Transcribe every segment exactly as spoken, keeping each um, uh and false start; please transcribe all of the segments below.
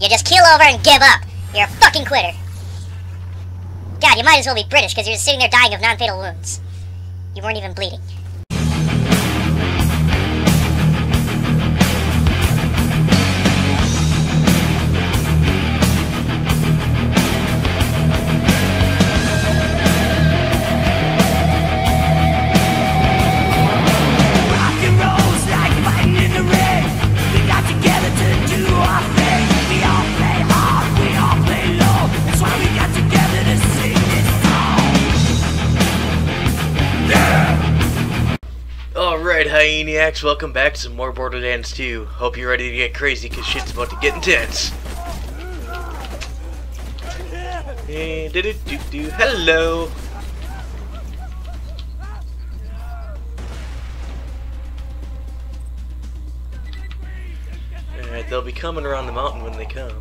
You just keel over and give up. You're a fucking quitter. God, you might as well be British because you're just sitting there dying of non-fatal wounds. You weren't even bleeding. Alright, Hyeniacs, welcome back to some more Borderlands two. Hope you're ready to get crazy, because shit's about to get intense. Hey, do do do do. Hello! Alright, they'll be coming around the mountain when they come.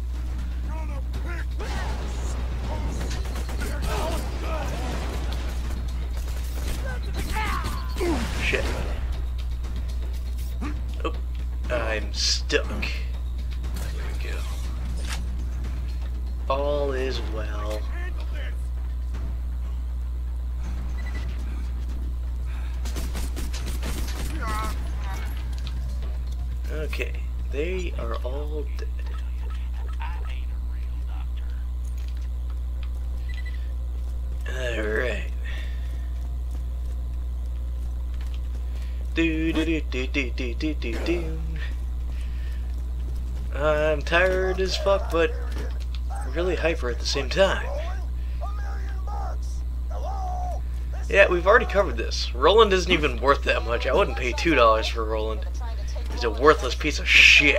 Shit. Oh, I'm stuck. There we go. All is well. Okay, they are all dead. Alright. Do do do do do do do do do. I'm tired as fuck, but really hyper at the same time. Yeah, we've already covered this. Roland isn't even worth that much. I wouldn't pay two dollars for Roland. He's a worthless piece of shit.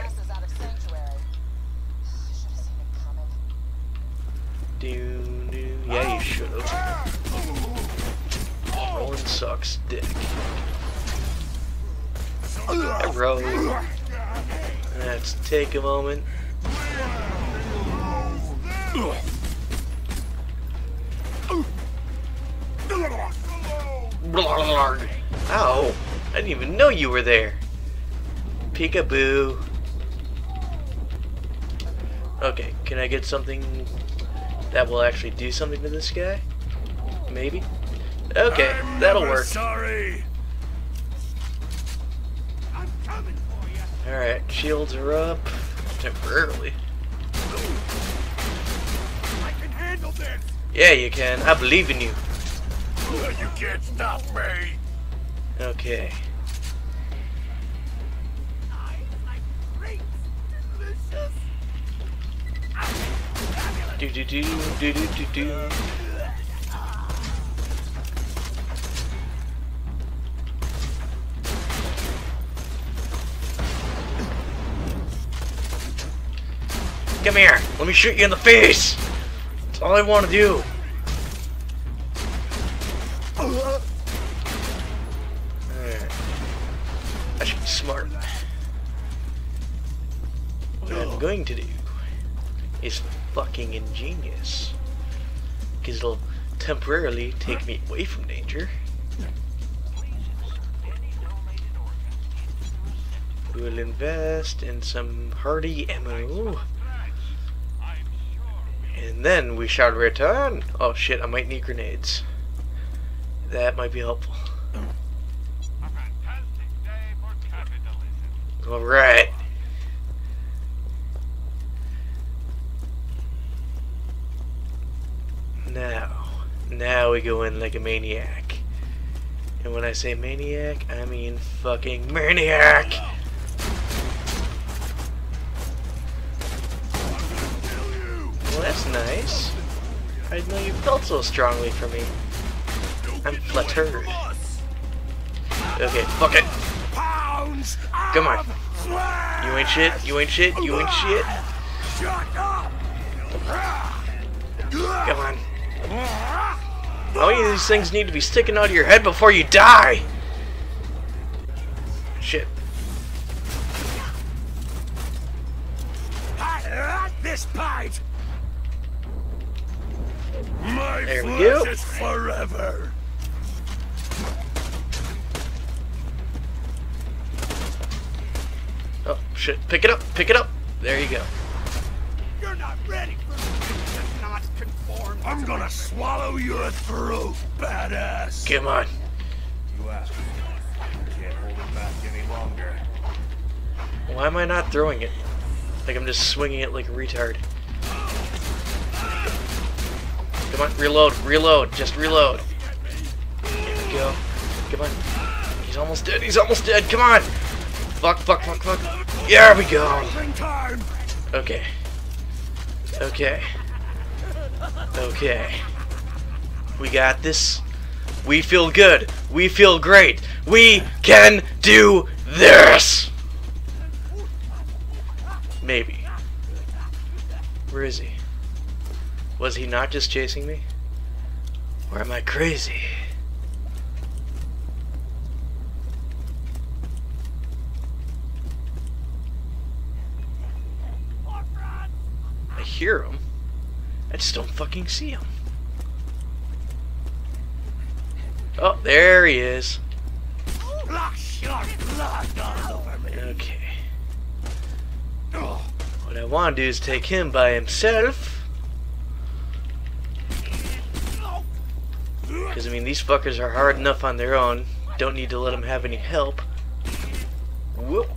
Do do. Yeah, you should have. Roland sucks dick. Hello. Let's take a moment. Ow! I didn't even know you were there. Peekaboo. Okay, can I get something that will actually do something to this guy? Maybe? Okay, that'll work. Sorry. Alright, shields are up temporarily. I can handle this. Yeah, you can. I believe in you. You can't stop me. Okay. Do do do do do do do. Come here, let me shoot you in the face! That's all I want to do. Alright. I should be smart. What I'm going to do is fucking ingenious. Because it'll temporarily take me away from danger. We'll invest in some hardy ammo. And then we shall return. Oh shit, I might need grenades. That might be helpful. Alright. Now, now we go in like a maniac. And when I say maniac, I mean fucking maniac! Well, that's nice. I didn't know you felt so strongly for me. I'm flattered. Okay, fuck it. Come on. You ain't shit, you ain't shit, you ain't shit. Come on. How many of these things need to be sticking out of your head before you die? Shit. This bite. My There we go. flesh is forever. Oh shit! Pick it up! Pick it up! There you go. You're not ready for me. You're not conformed. I'm gonna swallow your throat, badass. Come on. You asked me. I can't hold it back any longer. Why am I not throwing it? Like I'm just swinging it like a retard. Come on, reload, reload, just reload. There we go. Come on. He's almost dead, he's almost dead, come on! Fuck, fuck, fuck, fuck. There we go. Okay. Okay. Okay. We got this. We feel good. We feel great. We can do this! Maybe. Where is he? Was he not just chasing me? Or am I crazy? I hear him. I just don't fucking see him. Oh, there he is. Okay. What I want to do is take him by himself. Because, I mean, these fuckers are hard enough on their own. Don't need to let them have any help. Whoop.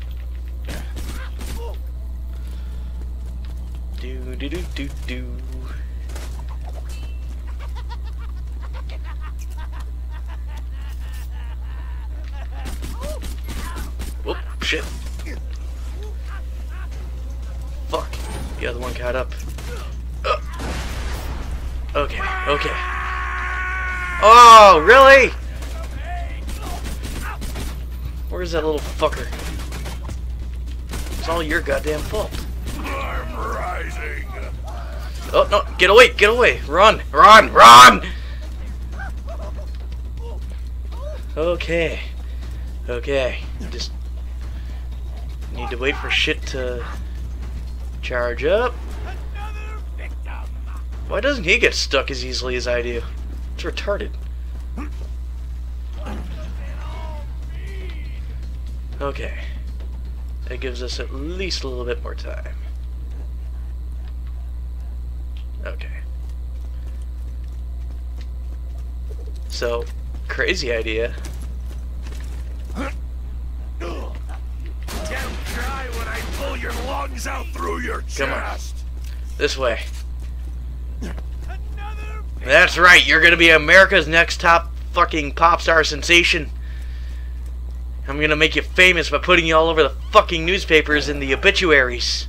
Do, do, do, do, do. Whoop, shit. Fuck. The other one caught up. Uh. Okay, okay. Oh, really? Where's that little fucker? It's all your goddamn fault. I'm rising. Oh, no, get away, get away. Run, run, run! Okay. Okay. Just need to wait for shit to charge up. Why doesn't he get stuck as easily as I do? It's retarded. Okay. That gives us at least a little bit more time. Okay. So, crazy idea. Don't cry when I pull your lungs out through your Come on. chest. This way. That's right, you're gonna be America's next top fucking pop star sensation. I'm gonna make you famous by putting you all over the fucking newspapers and the obituaries.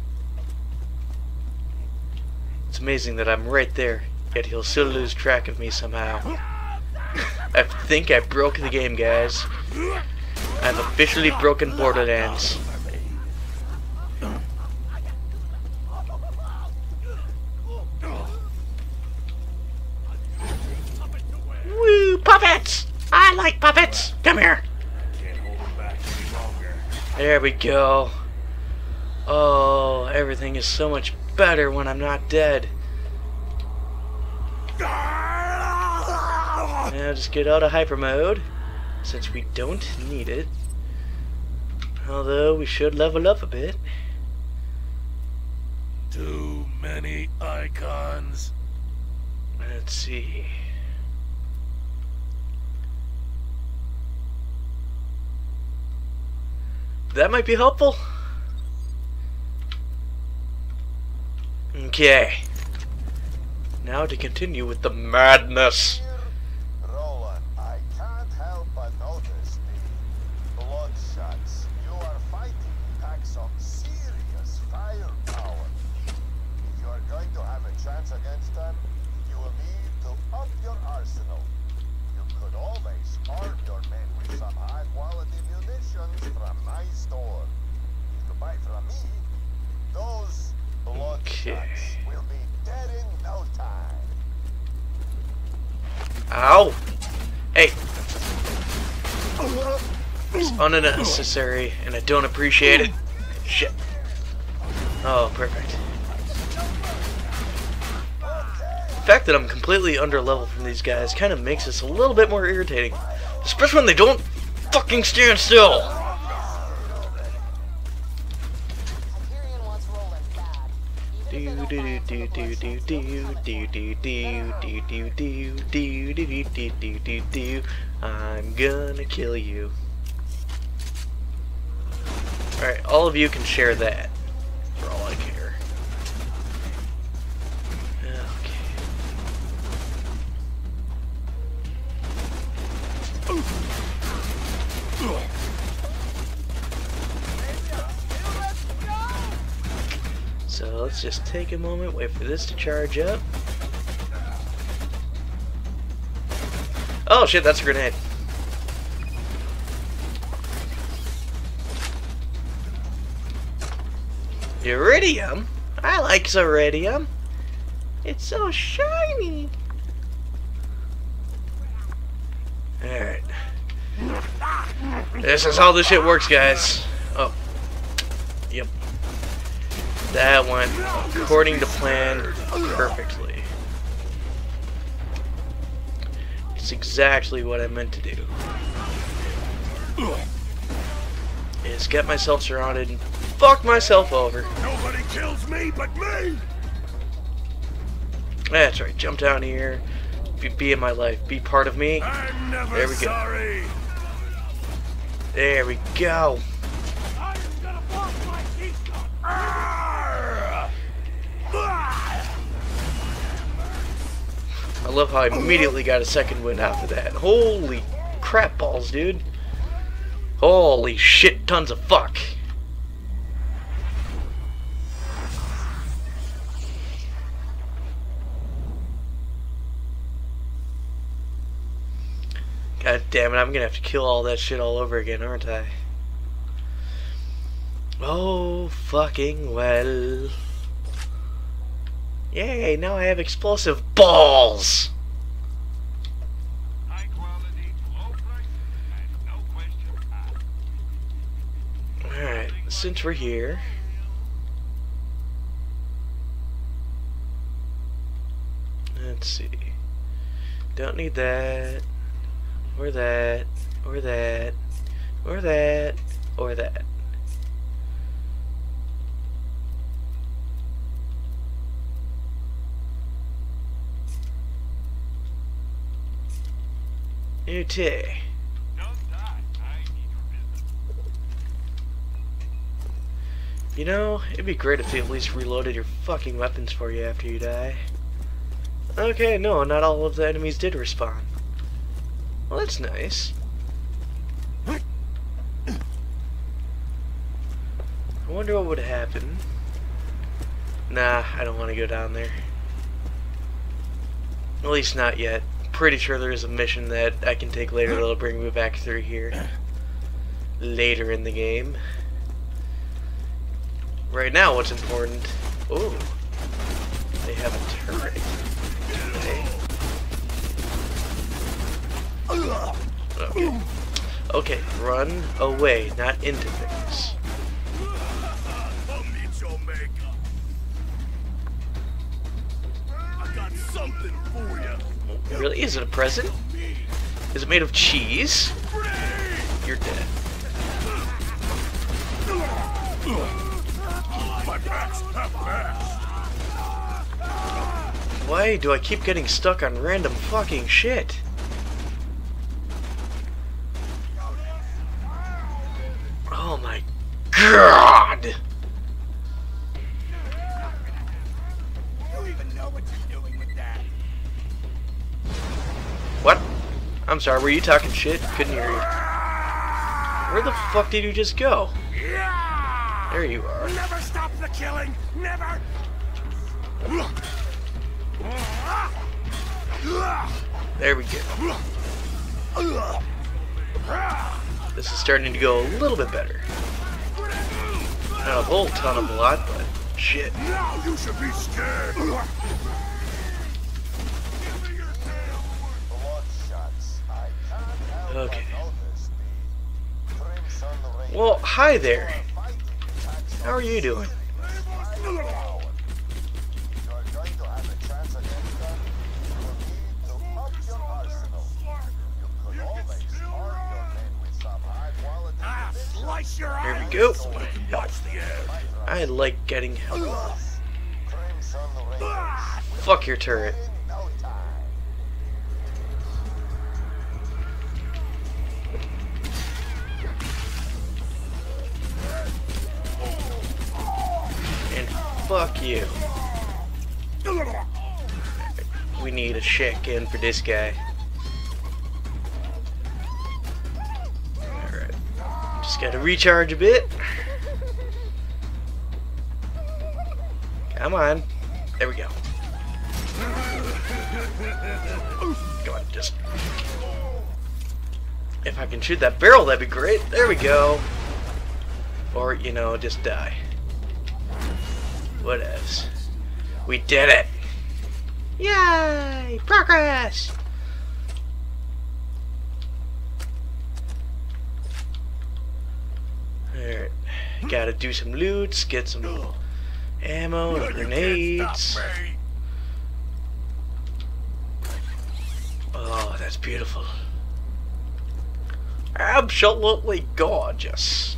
It's amazing that I'm right there, yet he'll still lose track of me somehow. I think I broke the game, guys. I've officially broken Borderlands. Woo, puppets! I like puppets! Come here! There we go. Oh, everything is so much better when I'm not dead. Now just get out of hyper mode, since we don't need it. Although we should level up a bit. Too many icons. Let's see. That might be helpful. Okay. Now to continue with the madness. Roland, I can't help but notice the bloodshots. You are fighting packs of serious firepower. If you are going to have a chance against them, you will need to up your arsenal. You could always arm your men with some high-quality munitions from my store. If you buy from me, those bloodshots Okay. will be dead in no time. Ow! Hey! It's unnecessary, and I don't appreciate it. Shit. Oh, perfect. The fact that I'm completely under level from these guys kind of makes this a little bit more irritating. Especially when they don't fucking stand still. Hyperion wants Roland bad, Do do do do do do do do do do do do do do do do do do do. I'm gonna kill you. Alright, all of you can share that. For all I care. Okay. So let's just take a moment, wait for this to charge up. Oh shit, that's a grenade. Iridium? I like Ziridium. It's so shiny. Alright. This is how this shit works, guys. Oh. Yep. That went according to plan perfectly. It's exactly what I meant to do. Is get myself surrounded and fuck myself over. Nobody kills me but me. That's right. Jump down here. Be, be in my life. Be part of me. I'm never There we go. sorry. There we go. I am gonna block my teeth. Arrgh! I love how I immediately got a second wind after that. Holy crap balls, dude. Holy shit tons of fuck. God damn it, I'm gonna have to kill all that shit all over again, aren't I? Oh, fucking well. Yay, now I have explosive balls! High quality, low price, and no questions asked. Alright, since we're here... Let's see. Don't need that. Or that. Or that. Or that. Or that. Okay. Don't die. I need your business. You know, it'd be great if they at least reloaded your fucking weapons for you after you die. Okay, no, not all of the enemies did respawn. Well, that's nice. I wonder what would happen. Nah, I don't want to go down there. At least not yet. Pretty sure there is a mission that I can take later that'll bring me back through here. Later in the game. Right now, what's important... Oh, they have a turret. Okay. Okay. Okay, run away, not into things. I'll meet your maker. I got something for you. Really? Is it a present? Is it made of cheese? You're dead. My back's half fast. Why do I keep getting stuck on random fucking shit? Oh my god! You even know what you're doing with that? What? I'm sorry, were you talking shit? Couldn't hear you. Where the fuck did you just go? Yeah! There you are. Never stop the killing! Never! There we go. This is starting to go a little bit better. Not a whole ton of a lot, but shit. Now you should be scared! Okay. Well, hi there. How are you doing? Here we go. I like getting help. Crimson Raiders. Fuck your turret. In no time. And fuck you. We need a check in for this guy. Alright. Just gotta recharge a bit. Come on. There we go. Come on, just... If I can shoot that barrel, that'd be great. There we go. Or, you know, just die. Whatevs. We did it! Yay! Progress! Alright. Gotta do some loots, get some ammo and grenades. Oh, that's beautiful. Absolutely gorgeous.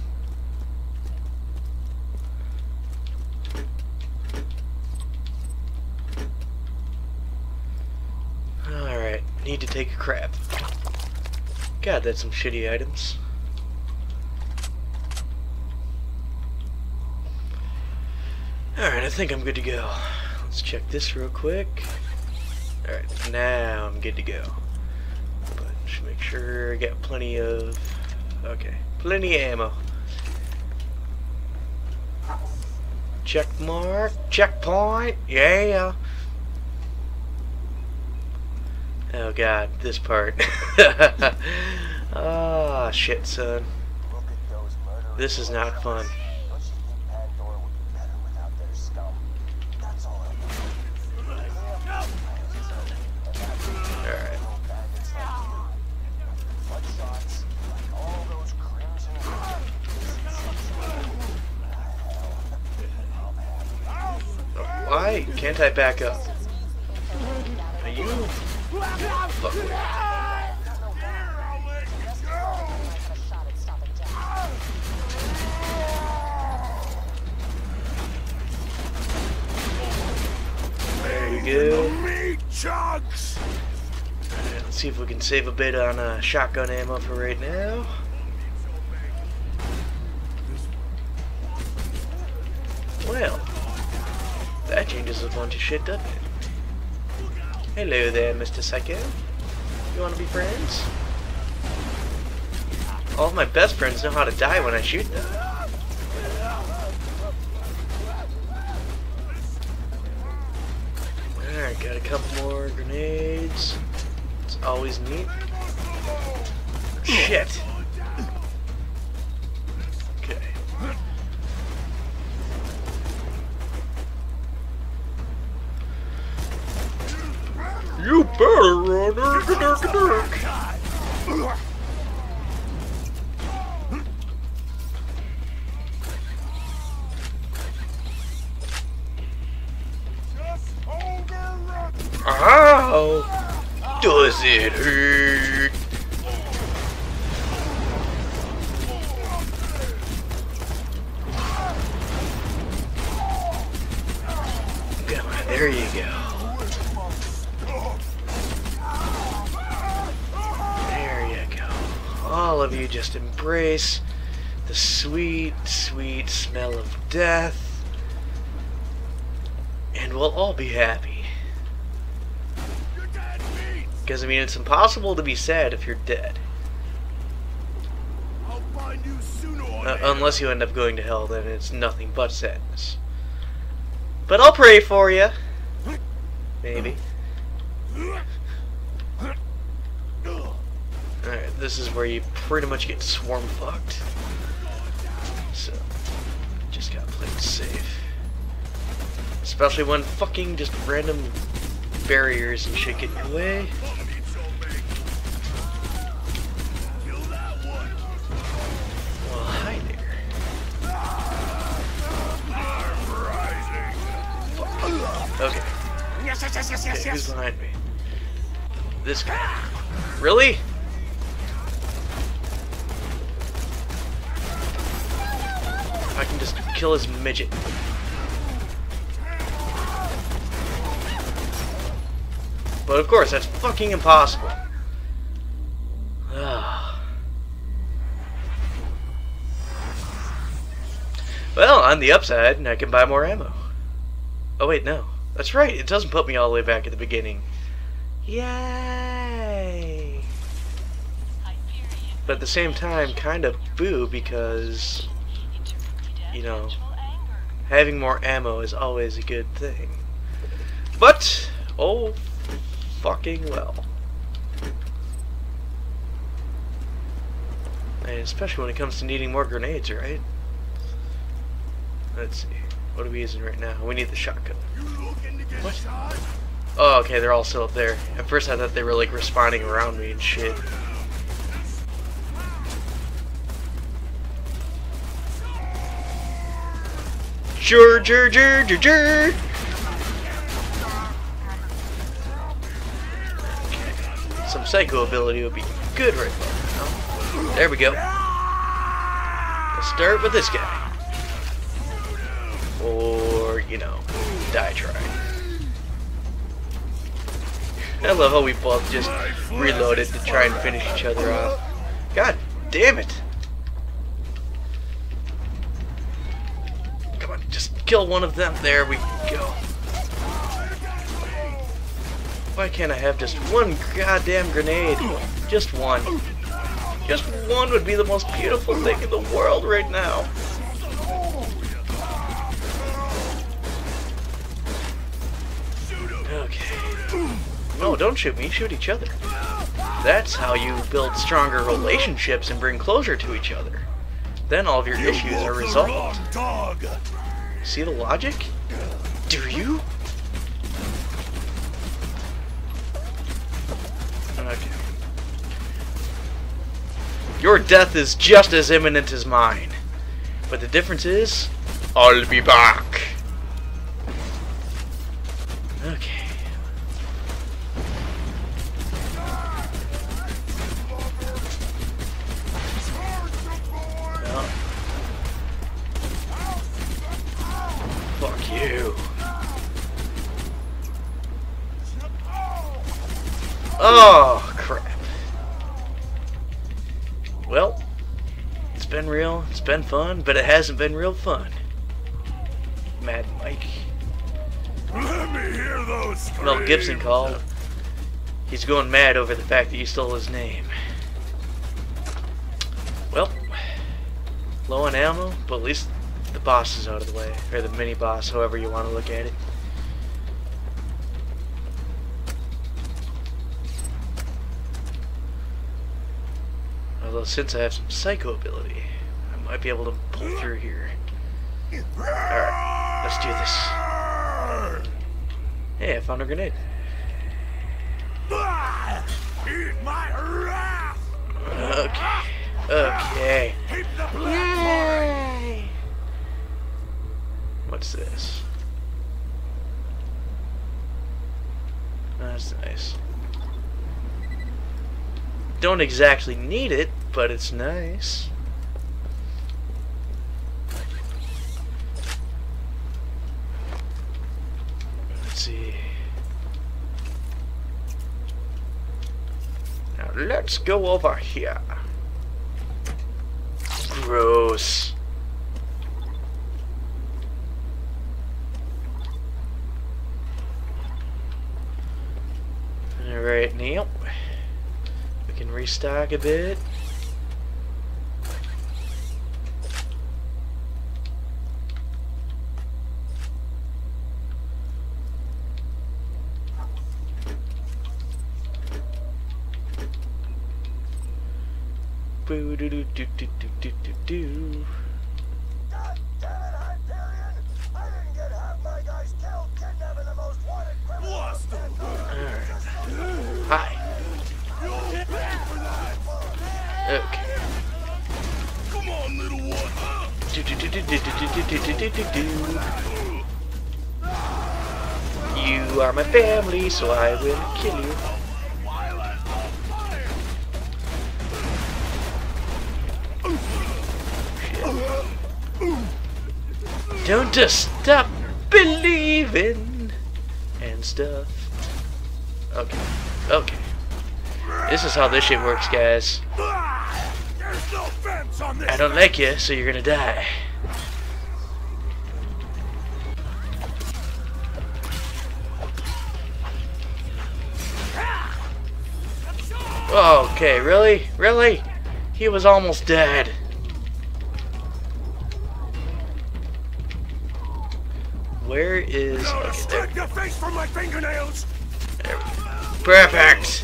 Alright, need to take a crap. God, that's some shitty items. Alright, I think I'm good to go. Let's check this real quick. Alright, now I'm good to go. But just make sure I got plenty of... Okay, plenty of ammo. Check mark, checkpoint, yeah. Oh god, this part. Ah, oh, shit, son. This is not fun. Why can't I back up? Are you? Fuck me. There you go. Alright, let's see if we can save a bit on uh, shotgun ammo for right now. Well. That changes a bunch of shit, doesn't it? Hello there, Mister Psycho. You wanna be friends? All of my best friends know how to die when I shoot them. Alright, got a couple more grenades. It's always neat. Shit! Okay. You better run, dirk, dirk, dirk. How does it hurt? Come on, there you go. All of you just embrace the sweet, sweet smell of death, and we'll all be happy. Because, I mean, it's impossible to be sad if you're dead. Uh, unless you end up going to hell, then it's nothing but sadness. But I'll pray for you. Maybe. Alright, this is where you pretty much get swarm fucked. So, just gotta play it safe. Especially when fucking just random barriers and shit get in your way. Well, hi there. Fuck. Okay. Yes, yes, yes, yes, yes, Okay, who's yes. behind me? This guy. Really? I can just kill his midget. But of course, that's fucking impossible. Well, on the upside, I can buy more ammo. Oh wait, no. That's right, it doesn't put me all the way back at the beginning. Yay! But at the same time, kind of boo, because, you know, having more ammo is always a good thing. But, oh, fucking well. And especially when it comes to needing more grenades, right? Let's see. What are we using right now? We need the shotgun. What? Oh, okay, they're all still up there. At first I thought they were like respawning around me and shit. Jur, jur, jur, jur, jur. Okay. Some psycho ability would be good right now. There we go. Let's start with this guy. Or, you know, die trying. I love how we both just reloaded to try and finish each other off. God damn it! Come on, just kill one of them. There we go. Why can't I have just one goddamn grenade? Just one. Just one would be the most beautiful thing in the world right now. Okay. No, don't shoot me. Shoot each other. That's how you build stronger relationships and bring closure to each other. Then all of your issues are resolved. See the logic? Do you? Okay. Your death is just as imminent as mine. But the difference is, I'll be back. Okay. Well. Fuck you. Oh, crap. Well, it's been real, it's been fun, but it hasn't been real fun. Mad Mike. Let me hear those screams. Mel Gibson called. He's going mad over the fact that you stole his name. Well, low on ammo, but at least the boss is out of the way. Or the mini boss, however you want to look at it. Although since I have some psycho ability, I might be able to pull through here. Alright, let's do this. Hey, I found a grenade. Eat my wrath. Okay. Okay. Yay! What's this? That's nice. Don't exactly need it, but it's nice. Let's see. Now let's go over here. Gross. Alright, Neil. We can restock a bit. Boo doo doo doo doo doo doo doo doo. God damn it, Hyperion! I didn't get half my guys killed kidnapping the most wanted criminals. Alright. Hi. Okay. Come on, little one. Do do do do do do do do do do do do. You are my family, so I will kill you. Don't just stop believing and stuff. Okay. Okay. This is how this shit works, guys. There's no fence on this. I don't like you, so you're gonna die. Okay, really? Really? He was almost dead. Where is... Now to Okay, there. strike your face from my fingernails. There we go. Perfect!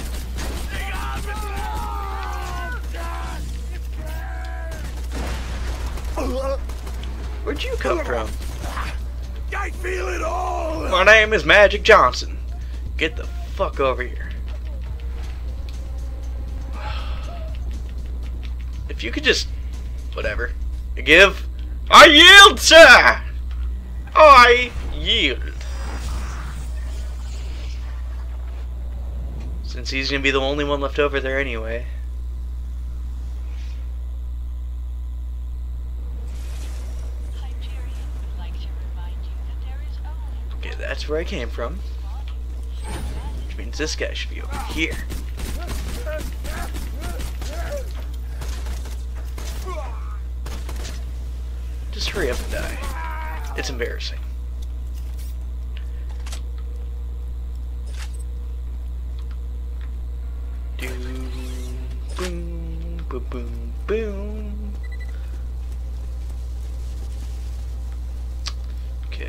Where'd you come from? I feel it all. My name is Magic Johnson. Get the fuck over here. If you could just... Whatever. Give. I yield, sir! I yield. Since he's gonna be the only one left over there anyway. Okay, that's where I came from. Which means this guy should be over here. Just hurry up and die. It's embarrassing. Doom, boom, boom, boom, boom. Okay.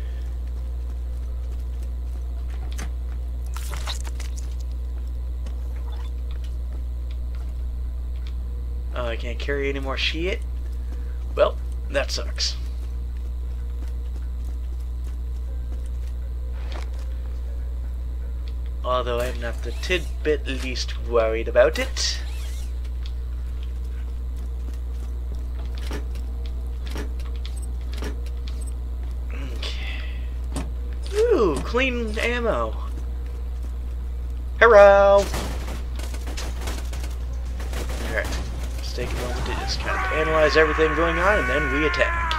Oh, I can't carry any more shit? Well, that sucks. Although I'm not the tidbit least worried about it. Okay. Ooh, clean ammo. Hello! Alright. Let's take a moment to just kind of analyze everything going on, and then we attack.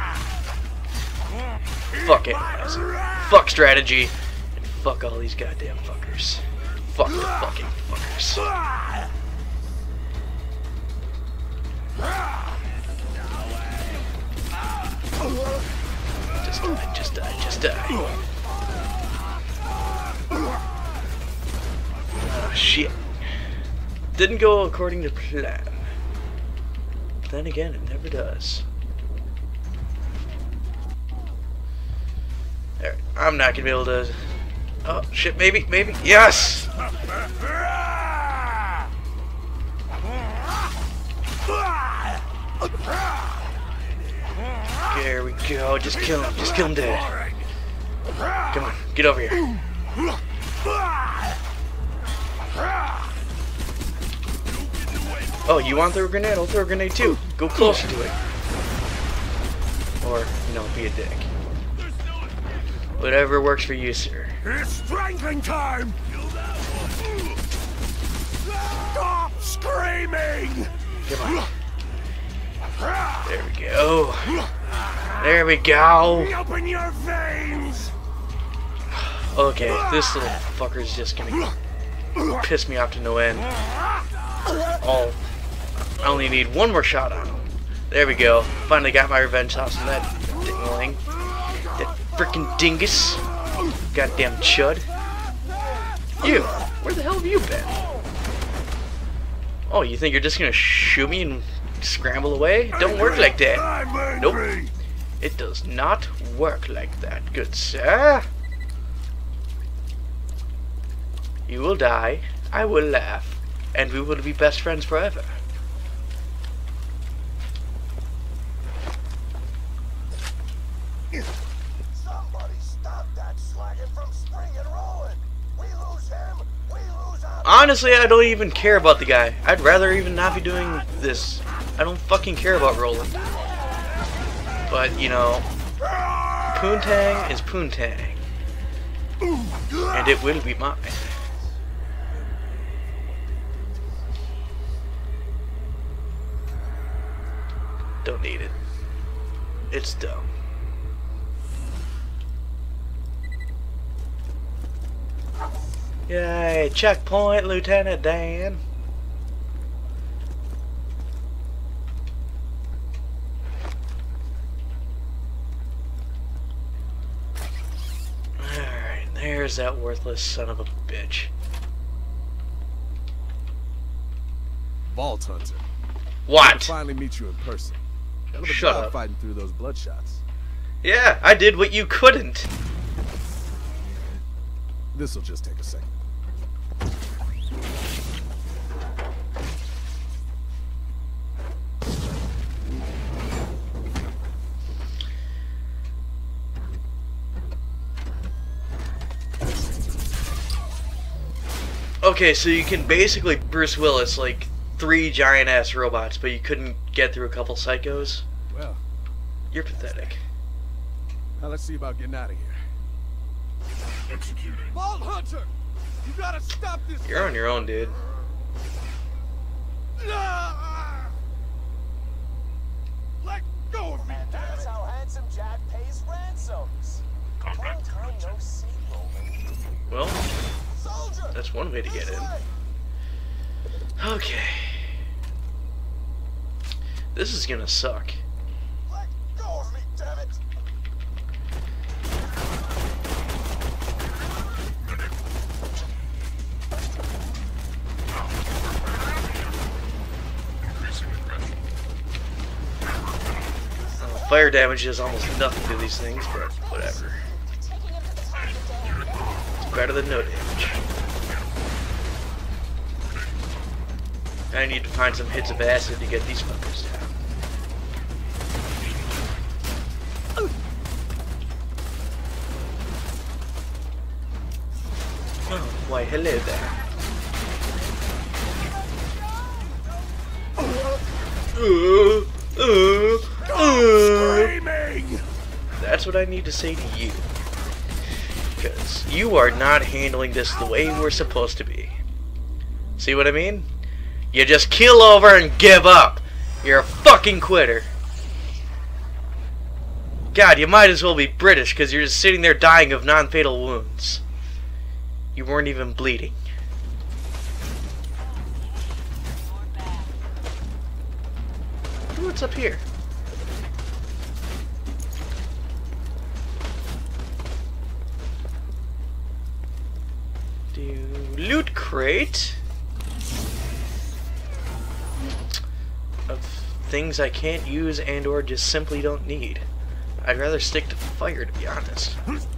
Fuck analyzing. Fuck strategy. And fuck all these goddamn fuckers. Fuck the fucking fuckers. Just die, just die, just die. Ah, shit. Didn't go according to plan. Then again, it never does. Alright, I'm not gonna be able to... Oh, shit, maybe, maybe, yes! There we go, just kill him, just kill him dead. Come on, get over here. Oh, you want to throw a grenade? I'll throw a grenade too. Go closer to it. Or, you know, be a dick. Whatever works for you, sir. It's strangling time! Stop screaming! Come on. There we go. There we go. Open your veins! Okay, this little fucker's just gonna piss me off to no end. Oh, I only need one more shot on him. There we go. Finally got my revenge house on that dingling. That frickin' dingus. Goddamn chud. You, where the hell have you been? Oh, you think you're just gonna shoot me and scramble away? Don't work like that. Nope. It does not work like that, good sir. You will die, I will laugh, and we will be best friends forever. Somebody stop that slagging from springing rolling. We lose him, we lose our... Honestly, I don't even care about the guy. I'd rather even not be doing this. I don't fucking care about Roland. But, you know, Poontang is Poontang. And it will be mine. Don't need it. It's dumb. Yay, checkpoint, Lieutenant Dan. Alright, there's that worthless son of a bitch. Vault Hunter. What? I'll finally meet you in person. Hell of a Shut job up. fighting through those bloodshots. Yeah, I did what you couldn't. This'll just take a second. Okay, so you can basically Bruce Willis like three giant ass robots, but you couldn't get through a couple psychos. Well, You're pathetic. now let's see about getting out of here. Executing. Vault Hunter! You gotta stop this! You're on your own, dude. Ah! Let go of me! And that's how Handsome Jack pays ransoms. Long time no see, Roman. Well, Soldier! that's one way to get this in. way. Okay. This is gonna suck. Let go of me, damn it! Uh, fire damage does almost nothing to these things, but whatever. It's better than no damage. I need to find some hits of acid to get these fuckers down. Oh, why hello there. Uh, uh, uh. Screaming! That's what I need to say to you. Because you are not handling this the way we're supposed to be. See what I mean? You just keel over and give up. You're a fucking quitter. God, you might as well be British because you're just sitting there dying of non-fatal wounds. You weren't even bleeding. What's up here? Do loot crate of things I can't use and or just simply don't need. I'd rather stick to fire, to be honest.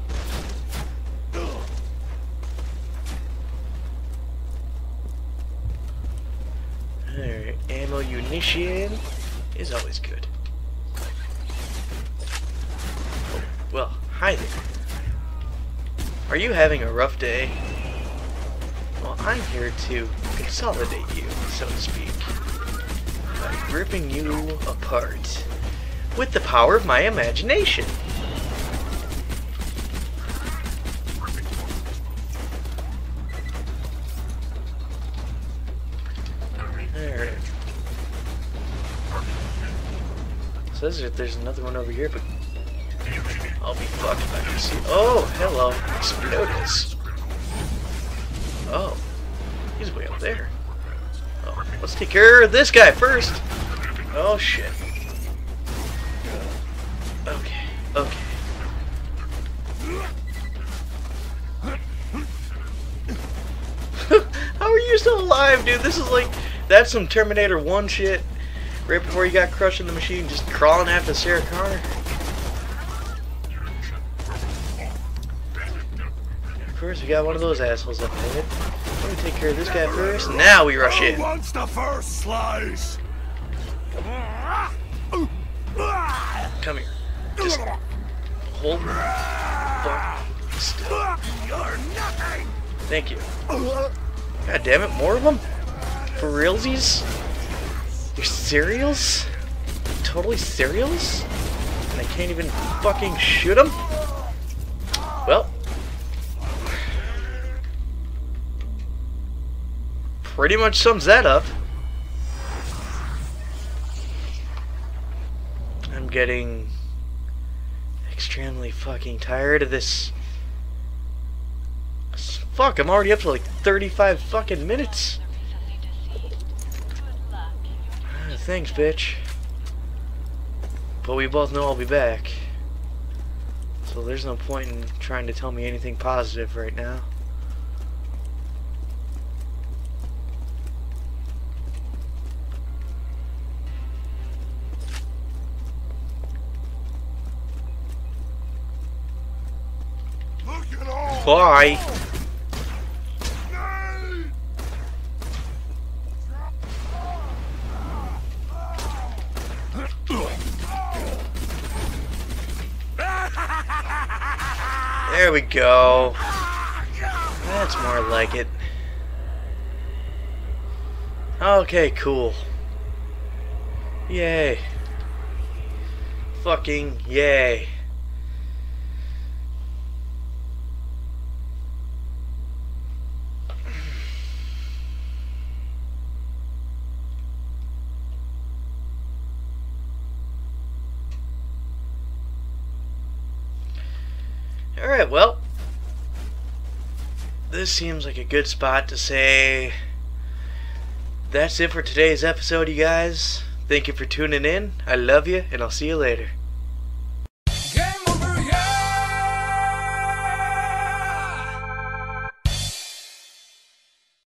Alright, ammo munition is always good. Oh, well, hi there. Are you having a rough day? Well, I'm here to consolidate you, so to speak, by ripping you apart with the power of my imagination. Alright. Says that there's another one over here, but I'll be fucked if I can see. Oh, hello, Explodus. Oh, he's way up there. Oh, let's take care of this guy first. Oh shit. Okay, okay. How are you still alive, dude? This is like, that's some Terminator one shit. Right before you got crushed in the machine, just crawling after Sarah Connor. Of course, we got one of those assholes up ahead. Let me take care of this guy first. Now we rush in. Who wants the first slice? Come here. Just hold fuck still. You're nothing. Thank you. God damn it, more of them? For realsies? You're cereals? Totally cereals? And I can't even fucking shoot them? Well. Pretty much sums that up. I'm getting extremely fucking tired of this Fuck, I'm already up to like thirty-five fucking minutes. Uh, thanks, bitch. But we both know I'll be back. So there's no point in trying to tell me anything positive right now. Bye. There we go. That's more like it. Okay, cool. Yay. Fucking yay. Alright, well, this seems like a good spot to say that's it for today's episode, you guys. Thank you for tuning in. I love you, and I'll see you later.